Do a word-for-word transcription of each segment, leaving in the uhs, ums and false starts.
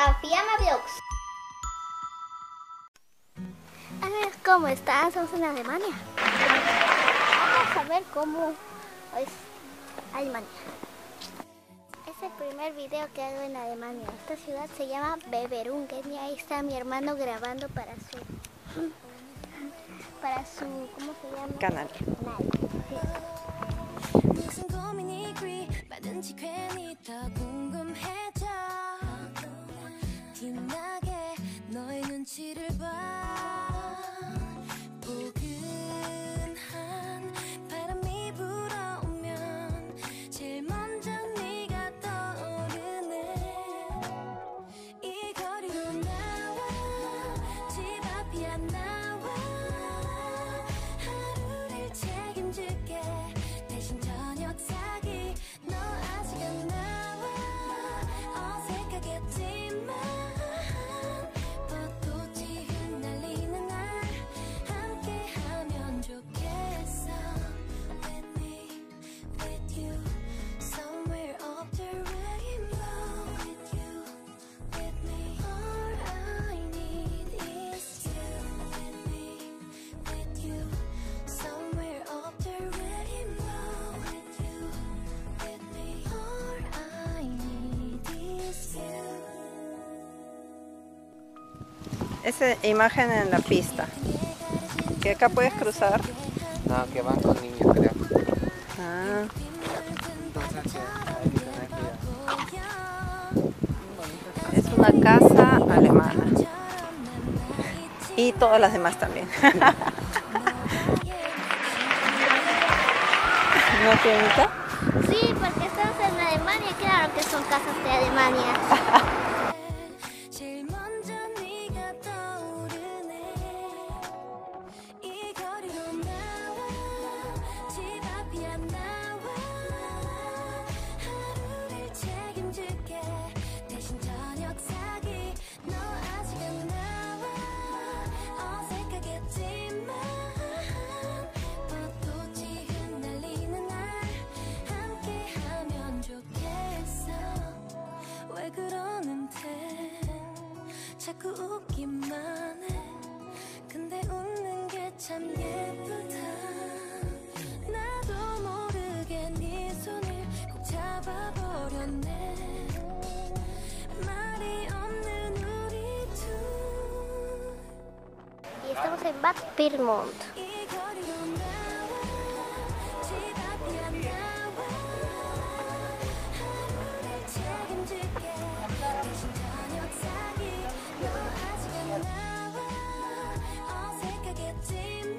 a Fiamma Vlogs. Hola, ¿cómo están? Estamos en Alemania. Vamos a ver cómo es Alemania. Es el primer video que hago en Alemania. Esta ciudad se llama Beverungen y ahí está mi hermano grabando para su... para su... ¿cómo se llama? Canal. Canal. Sí. Esa imagen en la pista. ¿Que acá puedes cruzar? No, que van con niños, creo. Ah. Entonces hay que tener cuidado. Es una casa alemana. Y todas las demás también. ¿No, Fiamita? Sí, porque estamos en Alemania y claro que son casas de Alemania. 자꾸 웃기만 해. 근데 웃는 게 참 예쁘다. 나도 모르게 네 손을 꼭 잡아버렸네. 말이 없는 우리 둘. Y estamos en Bad Pyrmont. 이 거리로 나와 집 앞이야 나와 하루를 책임질게. 대신 저녁 사기 너 아직은 나와 어색하겠지만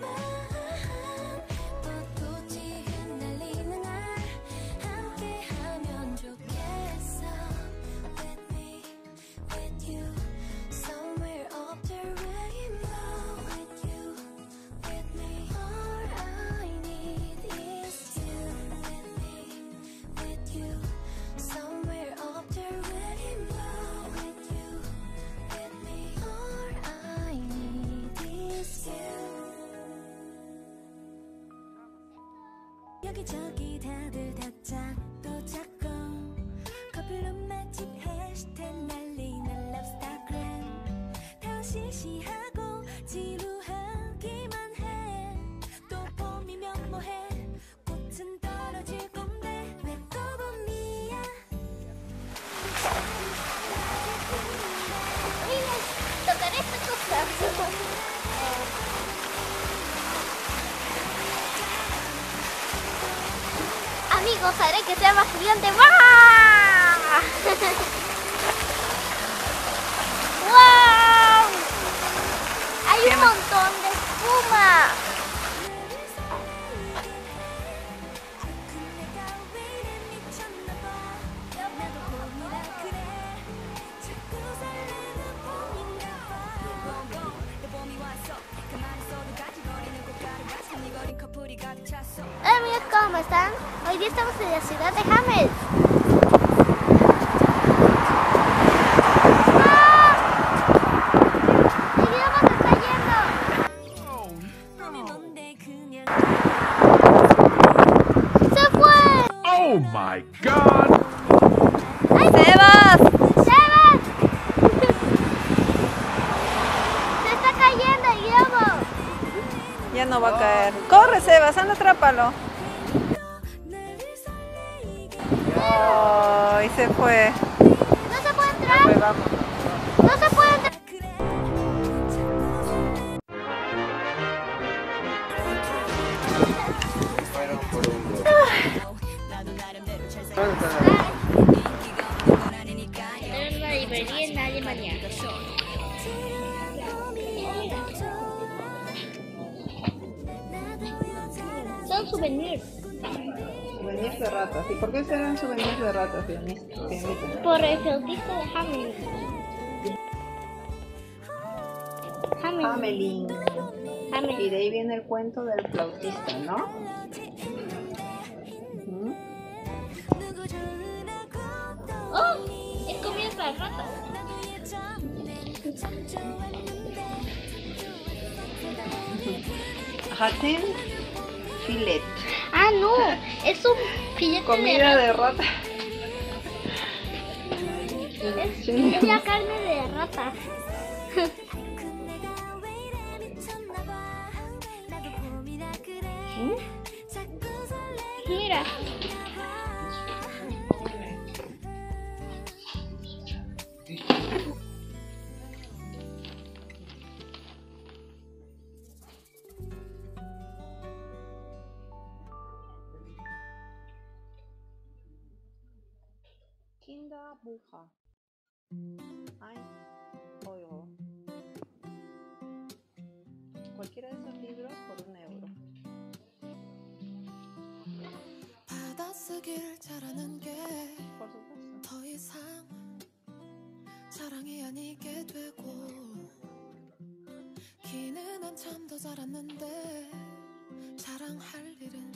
벚꽃이 흩날리는 날 함께하면 좋겠어. With me, with you, somewhere up the rainbow. With you, with me, all I need is you. With me, with you, somewhere up the rainbow. With you, with me, all I need is you. 여기저기 다들 다 짝도 작고 커플로 맛집 해시태그 날리는 럽스타그램 다 시시하고 지루하기만 해. 또 봄이면 뭐해 꽃은 떨어질 건데 왜 또 봄이야. Miren, tocar esta cosa. Amigos, haré que sea más gigante. ¡Wow! ¡Wow! Hay un montón de espuma. 내가 왜 이래 미쳤나봐. 나도 봄이라 그래. 자꾸 설레는 봄인가봐. 내 봄이 왔어. 가만히 있어도 가지거리는 꽃가루 같은 네 거린 커플이 가득 찼어. Hola amigos, ¿cómo están? Hoy día estamos en la ciudad de Hameln. ¡Ah! ¡Mi idioma se está yendo! 봄이 뭔데 그냥. ¡Se fue! Oh my God! ¡Ay! ¡Sebas! ¡Sebas! no va a caer. ¡Corre, Sebas! ¡Anda, atrápalo! ¡Oh! Y se fue. No se puede entrar. Pues vamos. No se puede entrar. Fueron por un globo. Era una librería en Alemania. Son souvenirs. Souvenirs de ratas. ¿Y por qué serán souvenirs de ratas, Fiamita? Por el flautista de Hamelin. Hamelin. Hamelin. Y Hamelin. de ahí viene el cuento del flautista, ¿no? ¿Mm? ¡Oh! Es comida para ratas. Ratten filet. Ah, no. Es un filete Comida de de rata. Es, es la carne de rata. ¿Mm? Mira. Kinderbucha. Ein Euro. Cualquiera de esos libros por un euro. 받아쓰길 잘하는 게 Por supuesto. 더 이상 자랑이 아니게 되고 기는 한참 더 자랐는데 자랑할 일은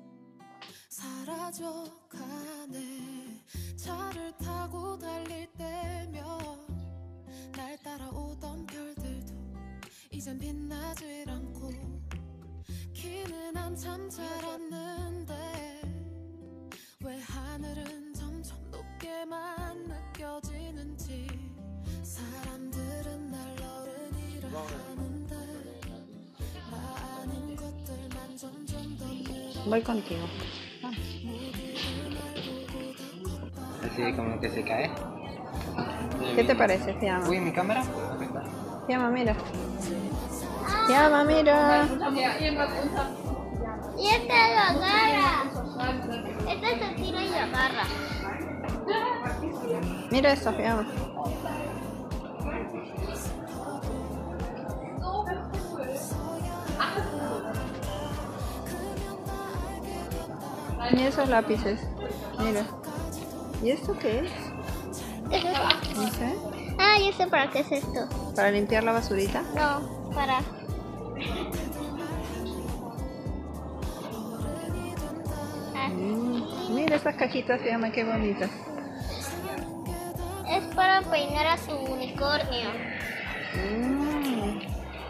사라져가네. 차를 타고 달릴 때면 날 따라오던 별들도 이젠 빛나질 않고 키는 한참 자랐는데 왜 하늘은 점점 높게만 느껴지는지 사람들은 날 어른이라 하는데 나 아닌 것들만 점점 더 늘어 Voy contigo. Así como que se cae. ¿Qué te parece, Fiamma? Uy, mi cámara. Fiamma, mira. Fiamma, mira. Y este lo agarra. Este se tira y lo agarra. Mira esto, Fiamma. Mira esos lápices. Mira. ¿Y esto qué es? No sé. Ah, ya sé para qué es esto. ¿Para limpiar la basurita? No, para... Ah, Mm, mira estas cajitas, Fiamma, qué bonitas. es para peinar a su unicornio. Mm.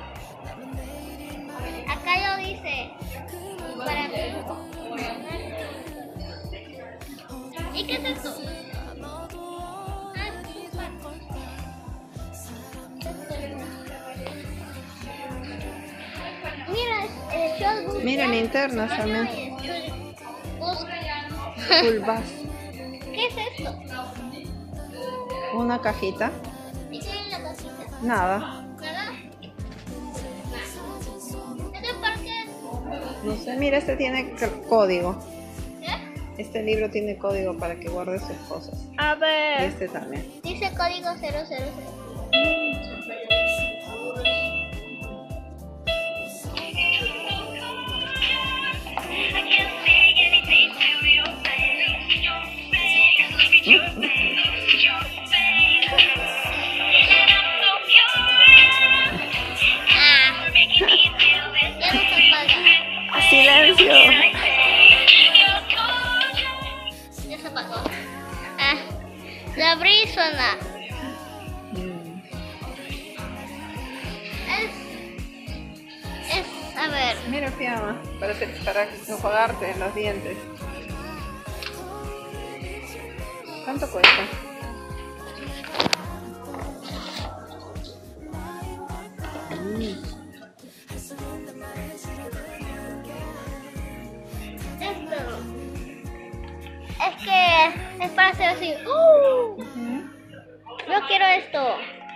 Acá lo dice. Para mí. ¿Y qué es esto? Ah, mira, el shotgun. Mira, linternas también. Full bus. ¿Qué es esto? Una cajita. ¿Y qué hay en la cajita? Nada. ¿Nada? ¿Este para qué? No sé, mira, este tiene c- código. ¿Qué? Este libro tiene código para que guarde sus cosas. A Y ver. este también. Dice código cero cero cero. Ya no se apaga. ¡Silencio! Ya se apagó. Ah, la brízona. Mm. Es, es, a ver, Mira, Fiamma, para, hacer- para enjuagarte los dientes. ¿Cuánto cuesta? Mm. que es para hacer así. ¡Uh! Yo quiero esto.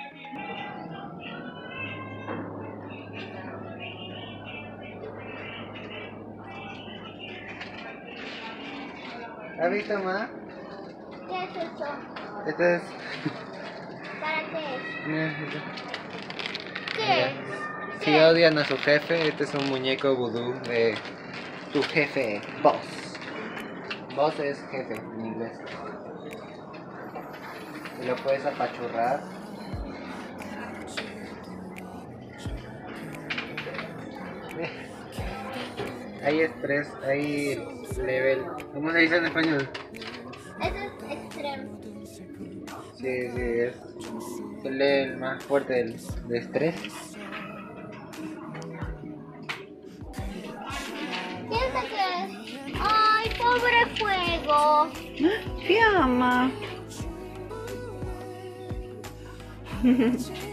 ¿Has visto, ma? ¿Qué es esto? Este es... ¿Para qué es? Mira, ¿Qué es? si ¿Qué? odian a su jefe, este es un muñeco vudú de tu jefe, boss. Boss es jefe en inglés. Y lo puedes apachurrar. Hay estrés, hay level. ¿Cómo se dice en español? Eso es extremo. Sí, sí, es el level más fuerte del, de estrés. Piensa que... ¡Ay, pobre fuego! Fiamma.